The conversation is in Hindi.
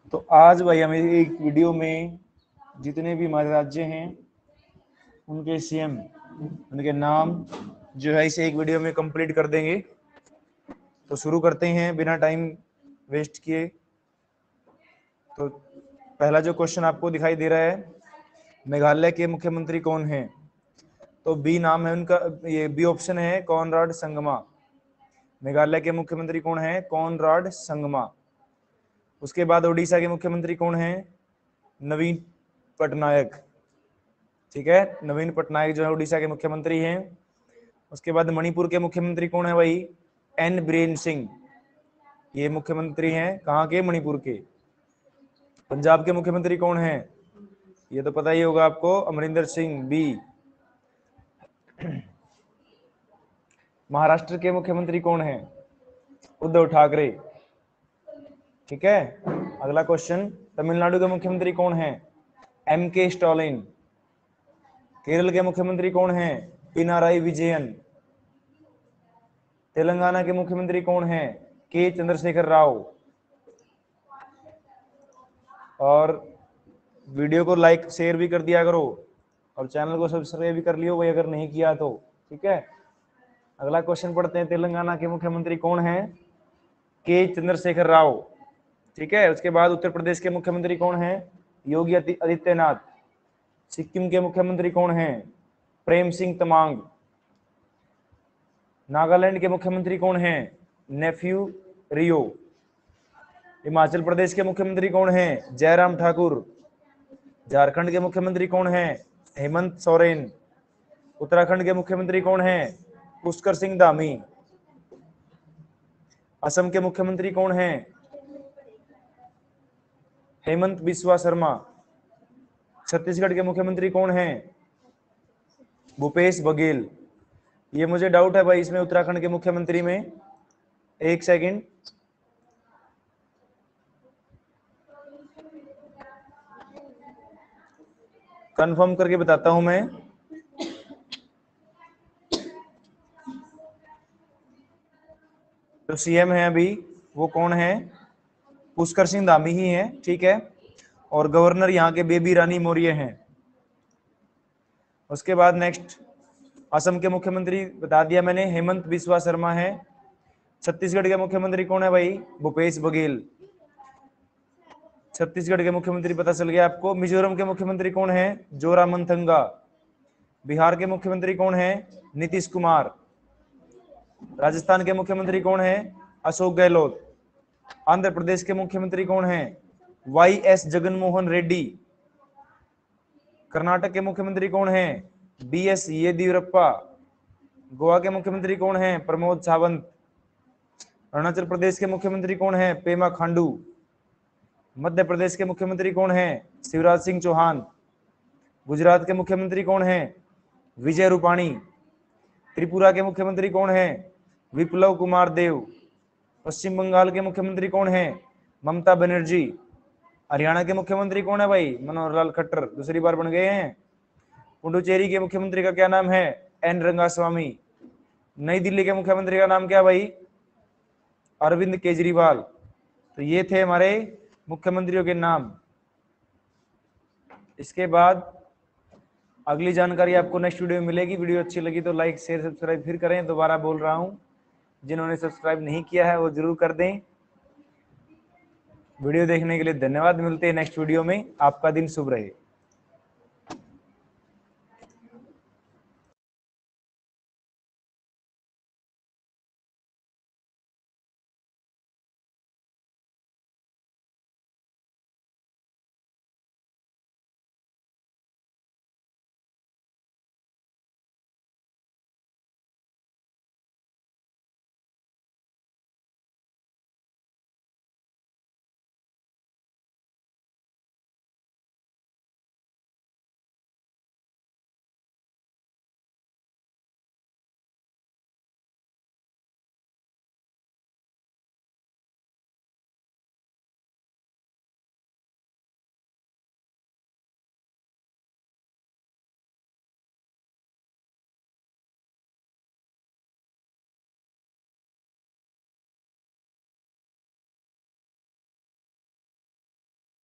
तो आज भाई हमें एक वीडियो में जितने भी हमारे राज्य हैं उनके सीएम, उनके नाम जो है इसे एक वीडियो में कंप्लीट कर देंगे। तो शुरू करते हैं बिना टाइम वेस्ट किए। तो पहला जो क्वेश्चन आपको दिखाई दे रहा है, मेघालय के मुख्यमंत्री कौन हैं? तो बी नाम है उनका, ये बी ऑप्शन है कॉनराड संगमा। मेघालय के मुख्यमंत्री कौन है? कॉनराड संगमा। उसके बाद उड़ीसा के मुख्यमंत्री कौन है? नवीन पटनायक। ठीक है, नवीन पटनायक जो है उड़ीसा के मुख्यमंत्री हैं। उसके बाद मणिपुर के मुख्यमंत्री कौन है भाई? एन बीरेन सिंह। ये मुख्यमंत्री हैं कहाँ के? मणिपुर के। पंजाब के मुख्यमंत्री कौन है? ये तो पता ही होगा आपको, अमरिंदर सिंह, बी। महाराष्ट्र के मुख्यमंत्री कौन है? उद्धव ठाकरे। ठीक है, अगला क्वेश्चन, तमिलनाडु के मुख्यमंत्री कौन है? एम के स्टालिन। केरल के मुख्यमंत्री कौन है? पिनाराई विजयन। तेलंगाना के मुख्यमंत्री कौन है? के चंद्रशेखर राव। और वीडियो को लाइक शेयर भी कर दिया करो और चैनल को सब्सक्राइब भी कर लियो भाई अगर नहीं किया तो। ठीक है, अगला क्वेश्चन पढ़ते हैं। तेलंगाना के मुख्यमंत्री कौन है? के चंद्रशेखर राव। ठीक है, उसके बाद उत्तर प्रदेश के मुख्यमंत्री कौन है? योगी आदित्यनाथ। सिक्किम के मुख्यमंत्री कौन है? प्रेम सिंह तमांग। नागालैंड के मुख्यमंत्री कौन है? नेफ्यू रियो। हिमाचल प्रदेश के मुख्यमंत्री कौन है? जयराम ठाकुर। झारखंड के मुख्यमंत्री कौन है? हेमंत सोरेन। उत्तराखंड के मुख्यमंत्री कौन है? पुष्कर सिंह धामी। असम के मुख्यमंत्री कौन है? हेमंत बिस्वा शर्मा। छत्तीसगढ़ के मुख्यमंत्री कौन है? भूपेश बघेल। ये मुझे डाउट है भाई इसमें उत्तराखंड के मुख्यमंत्री में, एक सेकंड। कंफर्म करके बताता हूं मैं। जो सीएम है अभी वो कौन है? पुष्कर सिंह धामी ही है। ठीक है, और गवर्नर यहाँ के बेबी रानी मौर्य हैं। उसके बाद नेक्स्ट, असम के मुख्यमंत्री बता दिया मैंने, हेमंत बिस्वा शर्मा है। छत्तीसगढ़ के मुख्यमंत्री कौन है भाई? भूपेश बघेल। छत्तीसगढ़ के मुख्यमंत्री पता चल गया आपको। मिजोरम के मुख्यमंत्री कौन है? जोरामथंगा। बिहार के मुख्यमंत्री कौन है? नीतीश कुमार। राजस्थान के मुख्यमंत्री कौन है? अशोक गहलोत। आंध्र प्रदेश के मुख्यमंत्री कौन है? Y S Jaganmohan Reddy. कर्नाटक के मुख्यमंत्री कौन है? B S Yediyurappa. गोवा के मुख्यमंत्री कौन है? प्रमोद सावंत। अरुणाचल प्रदेश के मुख्यमंत्री कौन है? पेमा खांडू। मध्य प्रदेश के मुख्यमंत्री कौन है? शिवराज सिंह चौहान। गुजरात के मुख्यमंत्री कौन है? विजय रूपाणी। त्रिपुरा के मुख्यमंत्री कौन है? विप्लव कुमार देव। पश्चिम बंगाल के मुख्यमंत्री कौन है? ममता बनर्जी। हरियाणा के मुख्यमंत्री कौन है भाई? मनोहर लाल खट्टर, दूसरी बार बन गए हैं। पुडुचेरी के मुख्यमंत्री का क्या नाम है? एन रंगास्वामी। नई दिल्ली के मुख्यमंत्री का नाम क्या भाई? अरविंद केजरीवाल। तो ये थे हमारे मुख्यमंत्रियों के नाम। इसके बाद अगली जानकारी आपको नेक्स्ट वीडियो में मिलेगी। वीडियो अच्छी लगी तो लाइक शेयर सब्सक्राइब फिर करें। दोबारा बोल रहा हूं, जिन्होंने सब्सक्राइब नहीं किया है वो जरूर कर दें। वीडियो देखने के लिए धन्यवाद। मिलते हैं नेक्स्ट वीडियो में। आपका दिन शुभ रहे।